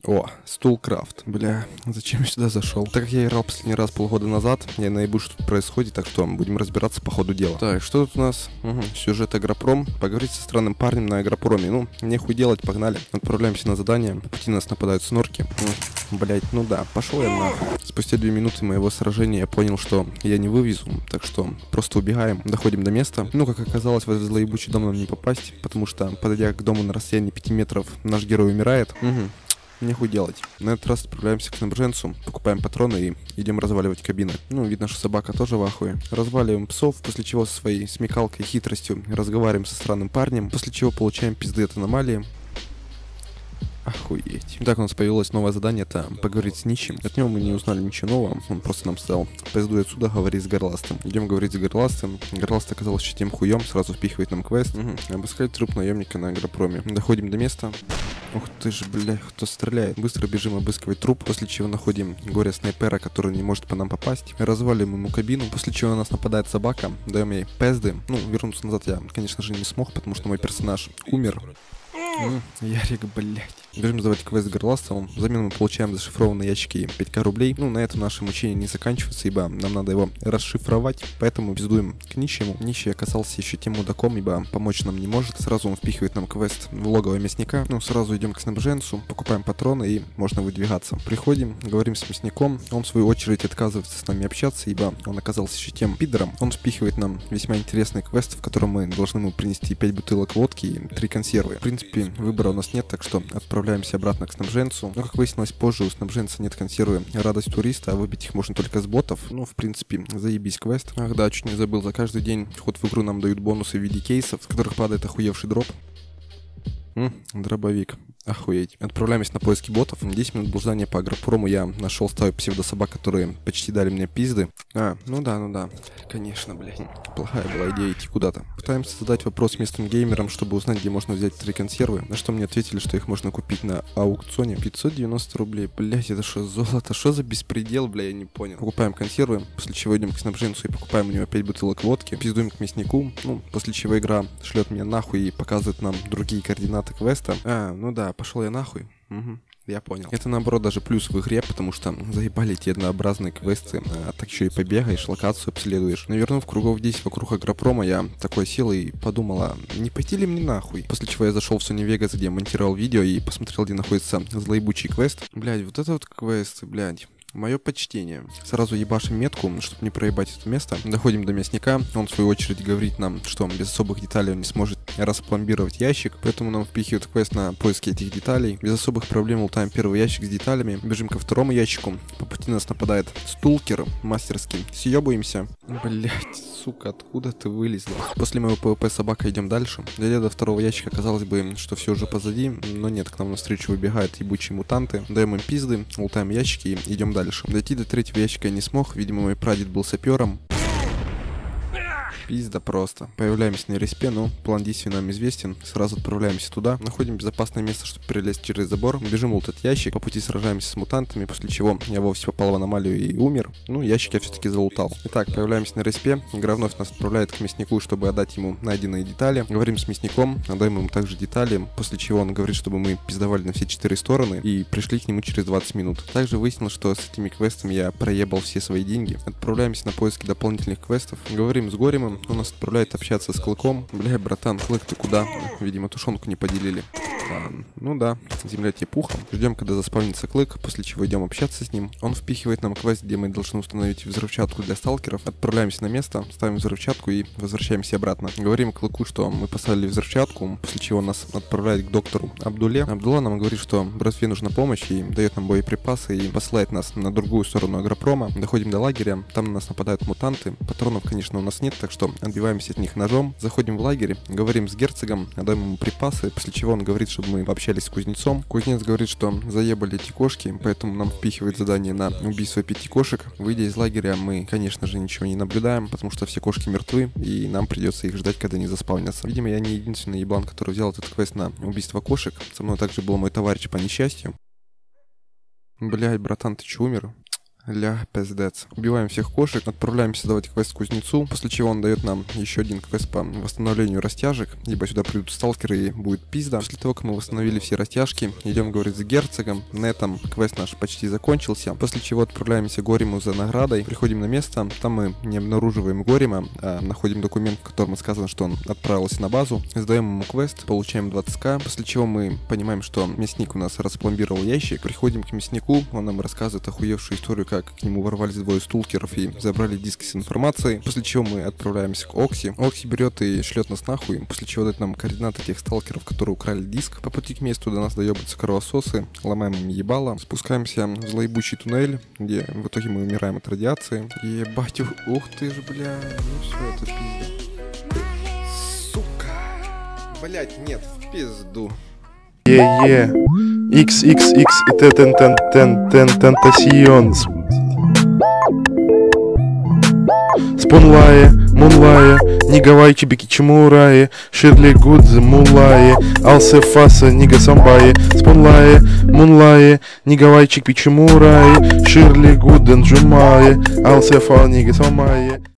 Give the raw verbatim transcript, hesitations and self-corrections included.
О, Стулкрафт. Бля, зачем я сюда зашел? Так как я играл последний раз полгода назад, я наебу, что тут происходит, так что будем разбираться по ходу дела. Так, что тут у нас? Угу. Сюжет Агропром. Поговорить со странным парнем на Агропроме. Ну, нехуй делать, погнали. Отправляемся на задание. По пути нас нападают снорки. Ну, блять, ну да, пошел я нахуй. Спустя две минуты моего сражения я понял, что я не вывезу, так что просто убегаем. Доходим до места. Ну, как оказалось, в этот злоебучий дом нам не попасть, потому что, подойдя к дому на расстоянии пяти метров, наш герой умирает. Угу. Нехуй делать. На этот раз отправляемся к снабженцу, покупаем патроны и идем разваливать кабины. Ну, видно, что собака тоже в ахуе. Разваливаем псов, после чего со своей смекалкой и хитростью разговариваем со странным парнем, после чего получаем пизды от аномалии. Охуеть. Итак, у нас появилось новое задание, это поговорить с нищим. От него мы не узнали ничего нового, он просто нам сказал: пиздуй отсюда, говори с горластым. Идем говорить с горластым. Горласт оказался еще тем хуем, сразу впихивает нам квест. Угу. Обыскать труп наемника на Агропроме. Доходим до места. Ух ты ж, бля, кто стреляет. Быстро бежим обыскивать труп, после чего находим горе-снайпера, который не может по нам попасть. Развалим ему кабину, после чего на нас нападает собака. Даем ей пезды. Ну, вернуться назад я, конечно же, не смог, потому что мой персонаж умер. Mm, Ярик, блядь. Бежим сдавать квест с горластом. Взамен мы получаем зашифрованные ящики пять ка рублей. Ну, на этом наши мучения не заканчиваются, ибо нам надо его расшифровать. Поэтому пиздуем к нищему. Нищий оказался еще тем мудаком, ибо помочь нам не может. Сразу он впихивает нам квест в логово мясника. Ну, сразу идем к снабженцу, покупаем патроны и можно выдвигаться. Приходим, говорим с мясником. Он, в свою очередь, отказывается с нами общаться, ибо он оказался еще тем пидором. Он впихивает нам весьма интересный квест, в котором мы должны ему принести пять бутылок водки и три консервы. В принципе, выбора у нас нет, так что отправляемся обратно к снабженцу. Но, как выяснилось позже, у снабженца нет консервы «Радость туриста», а выбить их можно только с ботов. Ну, в принципе, заебись квест. Ах да, чуть не забыл, за каждый день вход в игру нам дают бонусы в виде кейсов, с которых падает охуевший дроп. М, дробовик. Охуеть. Отправляемся на поиски ботов. десять минут блуждания по Агропрому я нашел стаю псевдособак, которые почти дали мне пизды. А, ну да, ну да. Конечно, блядь. Плохая была идея идти куда-то. Пытаемся задать вопрос местным геймерам, чтобы узнать, где можно взять три консервы. На что мне ответили, что их можно купить на аукционе. пятьсот девяносто рублей. Блять, это что, золото? Что за беспредел, бля, я не понял. Покупаем консервы, после чего идем к снабженцу и покупаем у него пять бутылок водки. Пиздуем к мяснику. Ну, после чего игра шлет меня нахуй и показывает нам другие координаты квеста. А, ну да, пошел я нахуй. Угу. Я понял. Это, наоборот, даже плюс в игре, потому что заебали эти однообразные квесты, а так еще и побегаешь, локацию обследуешь. Но вернув кругов десять вокруг Агропрома, я такой сел и подумала, не пойти ли мне нахуй? После чего я зашел в Sony Vegas, где монтировал видео, и посмотрел, где находится злоебучий квест. Блядь, вот это вот квесты, блядь. Мое почтение. Сразу ебашим метку, чтобы не проебать это место. Доходим до мясника. Он, в свою очередь, говорит нам, что без особых деталей он не сможет распломбировать ящик. Поэтому нам впихивают квест на поиски этих деталей. Без особых проблем лутаем первый ящик с деталями. Бежим ко второму ящику. По пути нас нападает стулкер мастерский. Съебываемся. Блять, сука, откуда ты вылезла? После моего пвп собака идем дальше. Дойдя до второго ящика, казалось бы, что все уже позади. Но нет, к нам навстречу выбегают ебучие мутанты. Даем им пизды, лутаем ящики и идем дальше. Дальше. Дойти до третьего ящика я не смог, видимо, мой прадед был сапером. Пизда просто. Появляемся на респе, но план действий нам известен. Сразу отправляемся туда. Находим безопасное место, чтобы перелезть через забор. Бежим в этот ящик. По пути сражаемся с мутантами, после чего я вовсе попал в аномалию и умер. Ну, ящик я все-таки залутал. Итак, появляемся на респе. Игра вновь нас отправляет к мяснику, чтобы отдать ему найденные детали. Говорим с мясником, отдаем ему также детали, после чего он говорит, чтобы мы пиздовали на все четыре стороны и пришли к нему через двадцать минут. Также выяснилось, что с этими квестами я проебал все свои деньги. Отправляемся на поиски дополнительных квестов. Говорим с Горемом. Он нас отправляет общаться с Клыком. Бля, братан, Клык, ты куда? Видимо, тушенку не поделили. А, ну да, земля тебе пухом. Ждем, когда заспавнится Клык, после чего идем общаться с ним. Он впихивает нам квест, где мы должны установить взрывчатку для сталкеров. Отправляемся на место, ставим взрывчатку и возвращаемся обратно. Говорим Клыку, что мы поставили взрывчатку, после чего нас отправляет к доктору Абдуле. Абдулла нам говорит, что братве нужна помощь и дает нам боеприпасы и посылает нас на другую сторону Агропрома. Доходим до лагеря, там на нас нападают мутанты. Патронов, конечно, у нас нет, так что отбиваемся от них ножом. Заходим в лагерь, говорим с герцогом, отдаем ему припасы, после чего он говорит, чтобы мы пообщались с кузнецом. Кузнец говорит, что заебали эти кошки, поэтому нам впихивает задание на убийство пяти кошек. Выйдя из лагеря, мы, конечно же, ничего не наблюдаем, потому что все кошки мертвы, и нам придется их ждать, когда они заспавнятся. Видимо, я не единственный еблан, который взял этот квест на убийство кошек. Со мной также был мой товарищ по несчастью. Блядь, братан, ты че, умер? Ля, пиздец. Убиваем всех кошек, отправляемся давать квест кузнецу, после чего он дает нам еще один квест по восстановлению растяжек, либо сюда придут сталкеры и будет пизда. После того, как мы восстановили все растяжки, идем говорить с герцогом. На этом квест наш почти закончился, после чего отправляемся к Гориму за наградой, приходим на место, там мы не обнаруживаем Горима, а находим документ, в котором сказано, что он отправился на базу, сдаем ему квест, получаем двадцать ка, после чего мы понимаем, что мясник у нас распломбировал ящик, приходим к мяснику, он нам рассказывает охуевшую историю, как к нему ворвались двое сталкеров и забрали диски с информацией, после чего мы отправляемся к Окси. Окси берет и шлет нас нахуй, после чего дает нам координаты тех сталкеров, которые украли диск. По пути к месту до нас доебаются кровососы, ломаем им ебало, спускаемся в злоебучий туннель, где в итоге мы умираем от радиации. Ебать, ух, ух ты ж, бля, ну все, это пиздец. Сука, блять, нет, в пизду. Е-е, икс икс икс тентентентентентасион. Спонлае, мунлае, нигавайчи бики чемурае, ширли гудзе мулае, алсе фаса нига самбае, спонлае, мунлае, нигавайчи бичемурае, ширли гуден джумае, алсе фа нига самбае.